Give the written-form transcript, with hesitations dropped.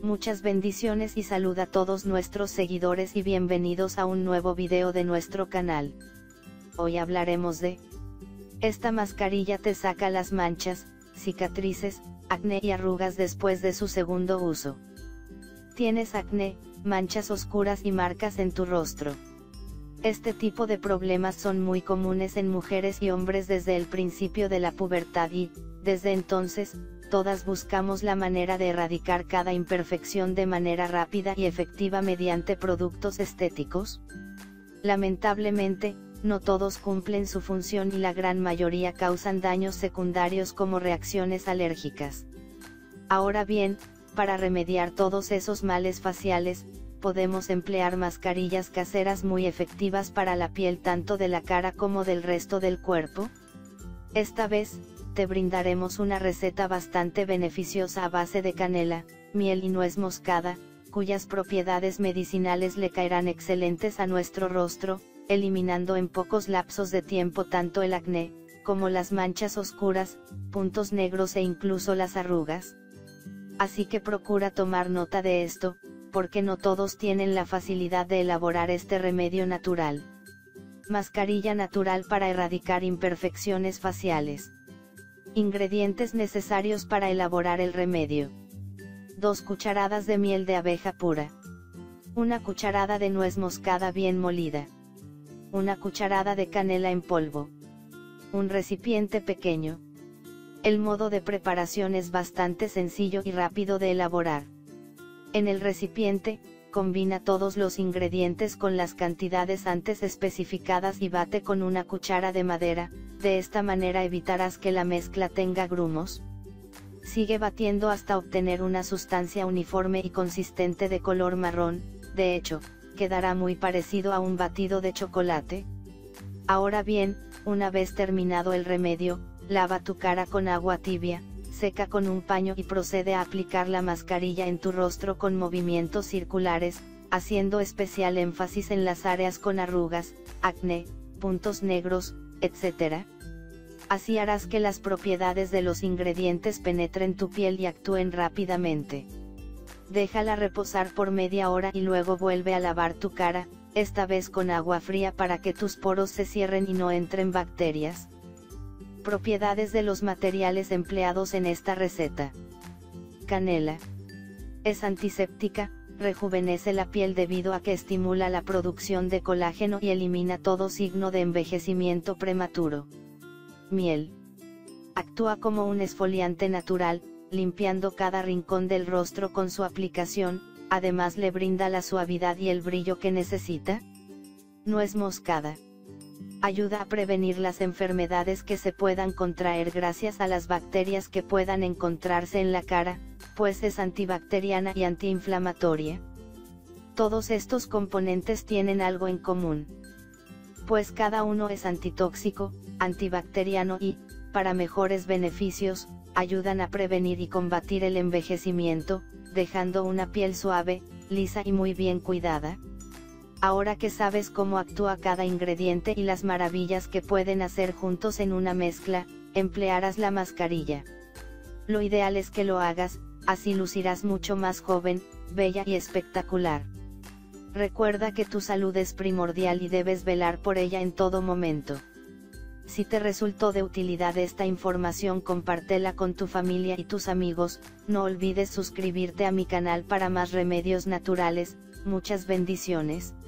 Muchas bendiciones y salud a todos nuestros seguidores y bienvenidos a un nuevo video de nuestro canal. Hoy hablaremos de: esta mascarilla te saca las manchas, cicatrices, acné y arrugas después de su segundo uso. ¿Tienes acné, manchas oscuras y marcas en tu rostro? Este tipo de problemas son muy comunes en mujeres y hombres desde el principio de la pubertad y, desde entonces, todas buscamos la manera de erradicar cada imperfección de manera rápida y efectiva mediante productos estéticos. Lamentablemente, no todos cumplen su función y la gran mayoría causan daños secundarios como reacciones alérgicas. Ahora bien, para remediar todos esos males faciales, podemos emplear mascarillas caseras muy efectivas para la piel tanto de la cara como del resto del cuerpo. Esta vez, te brindaremos una receta bastante beneficiosa a base de canela, miel y nuez moscada, cuyas propiedades medicinales le caerán excelentes a nuestro rostro, eliminando en pocos lapsos de tiempo tanto el acné, como las manchas oscuras, puntos negros e incluso las arrugas. Así que procura tomar nota de esto, porque no todos tienen la facilidad de elaborar este remedio natural. Mascarilla natural para erradicar imperfecciones faciales. Ingredientes necesarios para elaborar el remedio: 2 cucharadas de miel de abeja pura, 1 cucharada de nuez moscada bien molida, 1 cucharada de canela en polvo, un recipiente pequeño. El modo de preparación es bastante sencillo y rápido de elaborar. En el recipiente, combina todos los ingredientes con las cantidades antes especificadas y bate con 1 cuchara de madera, de esta manera evitarás que la mezcla tenga grumos. Sigue batiendo hasta obtener una sustancia uniforme y consistente de color marrón, de hecho, quedará muy parecido a un batido de chocolate. Ahora bien, una vez terminado el remedio, lava tu cara con agua tibia, seca con un paño y procede a aplicar la mascarilla en tu rostro con movimientos circulares, haciendo especial énfasis en las áreas con arrugas, acné, puntos negros, etc. Así harás que las propiedades de los ingredientes penetren tu piel y actúen rápidamente. Déjala reposar por media hora y luego vuelve a lavar tu cara, esta vez con agua fría para que tus poros se cierren y no entren bacterias. Propiedades de los materiales empleados en esta receta. Canela. Es antiséptica, rejuvenece la piel debido a que estimula la producción de colágeno y elimina todo signo de envejecimiento prematuro. Miel. Actúa como un exfoliante natural, limpiando cada rincón del rostro con su aplicación, además le brinda la suavidad y el brillo que necesita. Nuez moscada. Ayuda a prevenir las enfermedades que se puedan contraer gracias a las bacterias que puedan encontrarse en la cara, pues es antibacteriana y antiinflamatoria. Todos estos componentes tienen algo en común, pues cada uno es antitóxico, antibacteriano y, para mejores beneficios, ayudan a prevenir y combatir el envejecimiento, dejando una piel suave, lisa y muy bien cuidada. Ahora que sabes cómo actúa cada ingrediente y las maravillas que pueden hacer juntos en una mezcla, emplearás la mascarilla. Lo ideal es que lo hagas, así lucirás mucho más joven, bella y espectacular. Recuerda que tu salud es primordial y debes velar por ella en todo momento. Si te resultó de utilidad esta información, compártela con tu familia y tus amigos. No olvides suscribirte a mi canal para más remedios naturales. Muchas bendiciones.